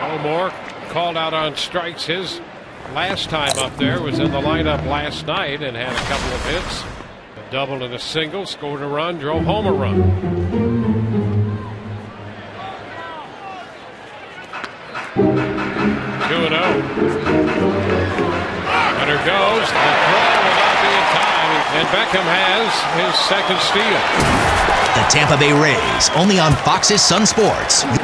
Moore called out on strikes. His last time up there was in the lineup last night and had a couple of hits. A double and a single, scored a run, drove home a run. 2-0. Runner goes. The throw will not be in time. And Beckham has his second steal. The Tampa Bay Rays, only on Fox's Sun Sports.